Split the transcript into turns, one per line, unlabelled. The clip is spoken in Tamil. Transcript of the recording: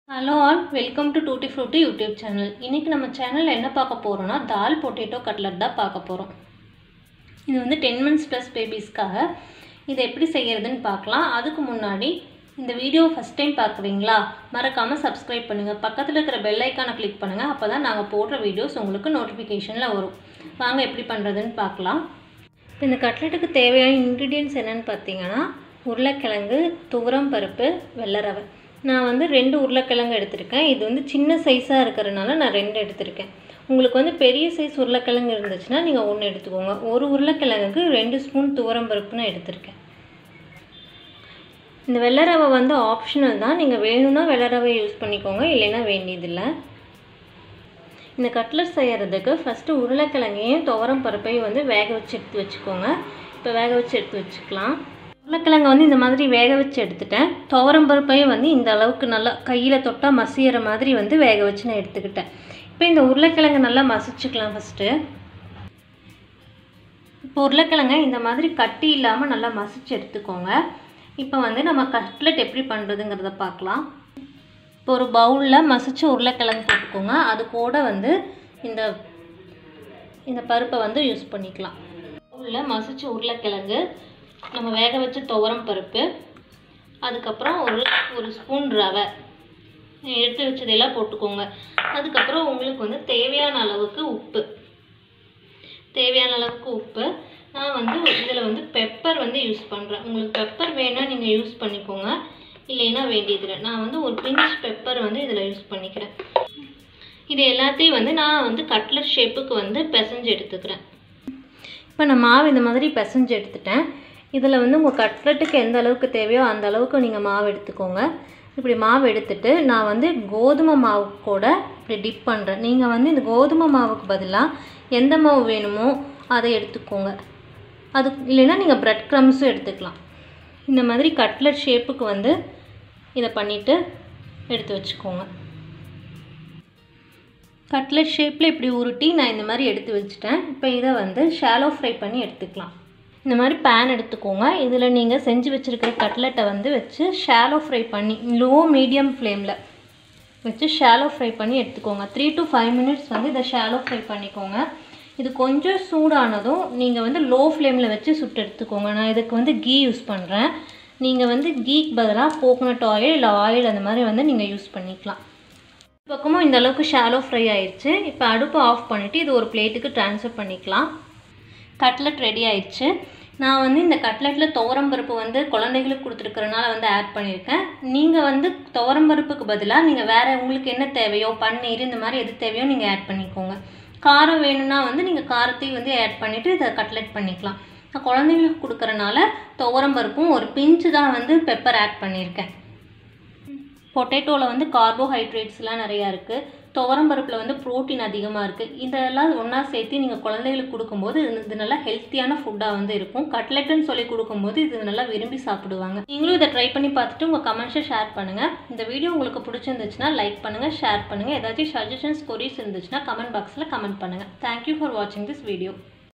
Hello all, welcome to Tutti Frutti YouTube channel. இன்னைக்கு நம்ம சேனல்ல என்ன பார்க்க போறோம்னா தால் பொட்டேட்டோ கட்லட் தான் பார்க்க போறோம். இது வந்து 10 months plus பேபிஸ்க்காக. இதை எப்படி செய்யறதுன்னு பார்க்கலாம். அதுக்கு முன்னாடி இந்த வீடியோ ஃபர்ஸ்ட் டைம் பார்க்குறீங்களா? மறக்காம Subscribe பண்ணுங்க. பக்கத்துல இருக்கிற பெல் ஐகானை கிளிக் பண்ணுங்க. அப்பதான் நாங்க போடுற வீடியோஸ் உங்களுக்கு நோட்டிஃபிகேஷன்ல வரும். வாங்க எப்படி பண்றதுன்னு பார்க்கலாம். இந்த கட்லட்டுக்கு தேவையான இன்கிரிடியன்ட்ஸ் என்னன்னு பார்த்தீங்கன்னா உருளைக்கிழங்கு, துவரம் பருப்பு, வெள்ளை ரவை. நான் வந்து 2 உருளைக்கிழங்கு எடுத்திருக்கேன். இது வந்து சின்ன சைஸாக இருக்கிறதுனால நான் 2 எடுத்திருக்கேன். உங்களுக்கு வந்து பெரிய சைஸ் உருளைக்கிழங்கு இருந்துச்சுன்னா நீங்கள் 1 எடுத்துக்கோங்க. ஒரு உருளைக்கிழங்குக்கு 2 ஸ்பூன் துவரம் பருப்பு நான் எடுத்திருக்கேன். இந்த வெள்ளை ரவை வந்து ஆப்ஷனல் தான். நீங்கள் வேணும்னா வெள்ளை ரவை யூஸ் பண்ணிக்கோங்க, இல்லைன்னா வேண்டியதில்லை. இந்த கட்லட் செய்கிறதுக்கு ஃபஸ்ட்டு உருளைக்கிழங்கையும் துவரம் பருப்பையும் வந்து வேக வச்சு எடுத்து வச்சுக்கோங்க. இப்போ வேக வச்சு எடுத்து வச்சுக்கலாம். உருளைக்கிழங்கு வந்து இந்த மாதிரி வேக வச்சு எடுத்துட்டேன். துவரம் பருப்பையும் வந்து இந்த அளவுக்கு நல்லா கையில் தொட்டால் மசிகிற மாதிரி வந்து வேக வச்சு நான் எடுத்துக்கிட்டேன். இப்போ இந்த உருளைக்கிழங்கு நல்லா மசிச்சுக்கலாம் ஃபஸ்ட்டு. இப்போ உருளைக்கிழங்கை இந்த மாதிரி கட்டி இல்லாமல் நல்லா மசிச்சு எடுத்துக்கோங்க. இப்போ வந்து நம்ம கட்லட் எப்படி பண்ணுறதுங்கிறத பார்க்கலாம். இப்போ ஒரு பவுலில் மசிச்சு உருளைக்கிழங்கு போட்டுக்கோங்க. அது கூட வந்து இந்த பருப்பை வந்து யூஸ் பண்ணிக்கலாம். பவுலில் மசிச்சு உருளைக்கிழங்கு, நம்ம வேக வச்ச துவரம் பருப்பு, அதுக்கப்புறம் ஒரு ஸ்பூன் ரவை எடுத்து வச்சதெல்லாம் போட்டுக்கோங்க. அதுக்கப்புறம் உங்களுக்கு வந்து தேவையான அளவுக்கு உப்பு. நான் வந்து இதில் வந்து பெப்பர் வந்து யூஸ் பண்ணுறேன். உங்களுக்கு பெப்பர் வேணால் நீங்கள் யூஸ் பண்ணிக்கோங்க, இல்லைன்னா வேண்டியதில்லை. நான் வந்து ஒரு பிஞ்ச் பெப்பர் வந்து இதில் யூஸ் பண்ணிக்கிறேன். இது எல்லாத்தையும் வந்து நான் வந்து கட்லட் ஷேப்புக்கு வந்து பிசைஞ்சு எடுத்துக்கிறேன். இப்போ நான் மாவு இந்த மாதிரி பிசைஞ்சு எடுத்துட்டேன். இதில் வந்து உங்கள் கட்லட்டுக்கு எந்த அளவுக்கு தேவையோ அந்த அளவுக்கு நீங்கள் மாவு எடுத்துக்கோங்க. இப்படி மாவு எடுத்துட்டு நான் வந்து கோதுமை மாவு கூட இப்படி டிப் பண்ணுறேன். நீங்கள் வந்து இந்த கோதுமை மாவுக்கு பதிலாக எந்த மாவு வேணுமோ அதை எடுத்துக்கோங்க. அது இல்லைன்னா நீங்கள் பிரெட் க்ரம்ஸும் எடுத்துக்கலாம். இந்த மாதிரி கட்லட் ஷேப்புக்கு வந்து இதை பண்ணிவிட்டு எடுத்து வச்சுக்கோங்க. கட்லட் ஷேப்பில் இப்படி உருட்டி நான் இந்த மாதிரி எடுத்து வச்சுட்டேன். இப்போ இதை வந்து ஷாலோ ஃப்ரை பண்ணி எடுத்துக்கலாம். இந்த மாதிரி பேன் எடுத்துக்கோங்க. இதில் நீங்கள் செஞ்சு வச்சுருக்கிற கட்லெட்டை வந்து வச்சு ஷாலோ ஃப்ரை பண்ணி மீடியம் ஃப்ளேமில் வச்சு ஷாலோ ஃப்ரை பண்ணி எடுத்துக்கோங்க. 3 to 5 minutes வந்து இதை ஷாலோ ஃப்ரை பண்ணிக்கோங்க. இது கொஞ்சம் சூடானதும் நீங்கள் வந்து லோ ஃப்ளேமில் வச்சு சுட்டு எடுத்துக்கோங்க. நான் இதுக்கு வந்து கீ யூஸ் பண்ணுறேன். நீங்கள் வந்து கீக்கு பதிலாக கோகோனட் ஆயில் இல்லை ஆயில் அந்த மாதிரி வந்து நீங்கள் யூஸ் பண்ணிக்கலாம். பக்கமும் இந்த அளவுக்கு ஷாலோ ஃப்ரை ஆயிடுச்சு. இப்போ அடுப்பை ஆஃப் பண்ணிவிட்டு இது ஒரு பிளேட்டுக்கு ட்ரான்ஸ்ஃபர் பண்ணிக்கலாம். கட்லட் ரெடி ஆயிடுச்சு. நான் வந்து இந்த கட்லட்டில் துவரம் பருப்பு வந்து குழந்தைகளுக்கு கொடுத்துருக்கறனால வந்து ஆட் பண்ணியிருக்கேன். நீங்கள் வந்து துவரம் பருப்புக்கு பதிலாக நீங்கள் வேறு உங்களுக்கு என்ன தேவையோ பன்னீர் இந்த மாதிரி எது தேவையோ நீங்கள் ஆட் பண்ணிக்கோங்க. காரம் வேணும்னா வந்து நீங்கள் காரத்தையும் வந்து ஆட் பண்ணிவிட்டு இதை கட்லட் பண்ணிக்கலாம். நான் குழந்தைங்களுக்கு கொடுக்குறனால துவரம் பருப்பும் ஒரு பிஞ்சு தான் வந்து பெப்பர் ஆட் பண்ணியிருக்கேன். பொட்டேட்டோவில் வந்து கார்போஹைட்ரேட்ஸ்லாம் நிறையா இருக்குது. துவரம் பருப்பில் வந்து ப்ரோட்டீன் அதிகமாக இருக்குது. இதெல்லாம் ஒன்றா சேர்த்து நீங்கள் குழந்தைகளுக்கு கொடுக்கும்போது இது நல்லா ஹெல்த்தியான ஃபுட்டாக வந்து இருக்கும். கட்லெட்டுன்னு சொல்லி கொடுக்கும்போது இது நல்லா விரும்பி சாப்பிடுவாங்க. நீங்களும் இதை ட்ரை பண்ணி பார்த்துட்டு உங்கள் கமெண்ட்ஸை ஷேர் பண்ணுங்கள். இந்த வீடியோ உங்களுக்கு பிடிச்சிருந்துச்சுன்னா லைக் பண்ணுங்கள், ஷேர் பண்ணுங்கள். ஏதாச்சும் சஜஷன்ஸ், கொரீஸ் இருந்துச்சுன்னா கமெண்ட் பாக்ஸில் கமெண்ட் பண்ணுங்கள். தேங்க்யூ ஃபார் வாட்சிங் திஸ் வீடியோ.